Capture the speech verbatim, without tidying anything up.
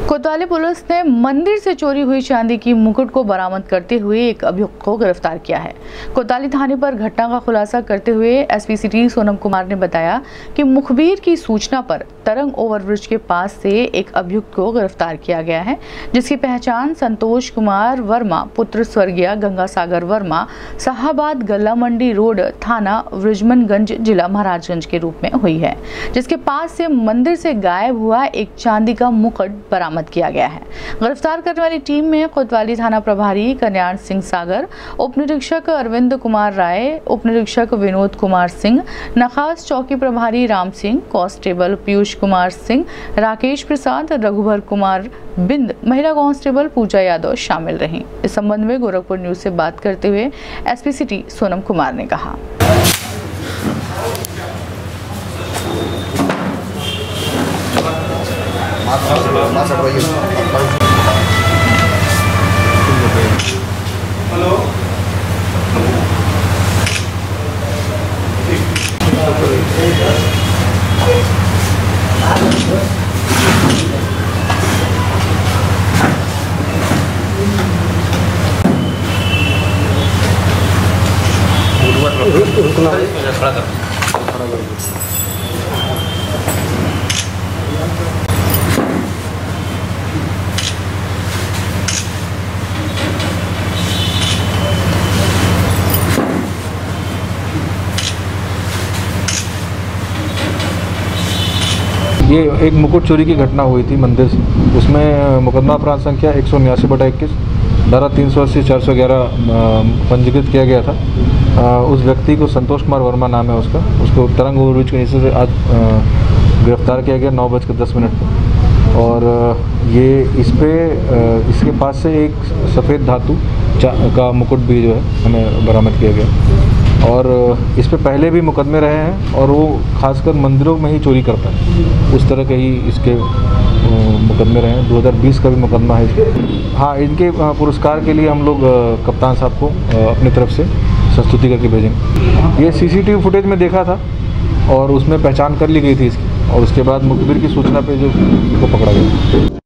कोतवाली पुलिस ने मंदिर से चोरी हुई चांदी की मुकुट को बरामद करते हुए एक अभियुक्त को गिरफ्तार किया है। कोतवाली थाने पर घटना का खुलासा करते हुए एसपी सिटी सोनम कुमार ने बताया कि मुखबिर की सूचना पर तरंग ओवरब्रिज के पास से एक अभियुक्त को गिरफ्तार किया गया है, जिसकी पहचान संतोष कुमार वर्मा पुत्र स्वर्गीय गंगा सागर वर्मा साहाबाद गल्ला मंडी रोड थाना वृजमनगंज जिला महाराजगंज के रूप में हुई है, जिसके पास से मंदिर से गायब हुआ एक चांदी का मुकुट बरामद किया गया है। गिरफ्तार करने वाली टीम में कोतवाली थाना प्रभारी कल्याण सिंह सागर, उप निरीक्षक अरविंद कुमार राय, उप निरीक्षक विनोद कुमार सिंह, नखास चौकी प्रभारी राम सिंह, कांस्टेबल पीयूष कुमार सिंह, राकेश प्रसाद, रघुवर कुमार बिंद, महिला कांस्टेबल पूजा यादव शामिल रहीं। इस संबंध में गोरखपुर न्यूज से बात करते हुए एसपी सिटी सोनम कुमार ने कहा। हेलो ये एक मुकुट चोरी की घटना हुई थी मंदिर से। उसमें मुकदमा अपराध संख्या एक सौ उन्यासी बटा इक्कीस धारा तीन सौ अस्सी चार सौ ग्यारह पंजीकृत किया गया था। आ, उस व्यक्ति को संतोष कुमार वर्मा नाम है उसका, उसको तरंग ओवरब्रिज के नीचे से आज गिरफ्तार किया गया नौ बज के दस मिनट पर। और ये इस पे इसके पास से एक सफ़ेद धातु का मुकुट भी जो है हमें बरामद किया गया। और इस पे पहले भी मुकदमे रहे हैं और वो खासकर मंदिरों में ही चोरी करता है, उस तरह के ही इसके मुकदमे रहे हैं। दो हज़ार बीस का भी मुकदमा है इसके। हाँ, इनके पुरस्कार के लिए हम लोग कप्तान साहब को अपनी तरफ से संस्तुति करके भेजेंगे। ये सीसीटीवी फुटेज में देखा था और उसमें पहचान कर ली गई थी इसकी, और उसके बाद मुखबिर की सूचना पे जो को पकड़ा गया।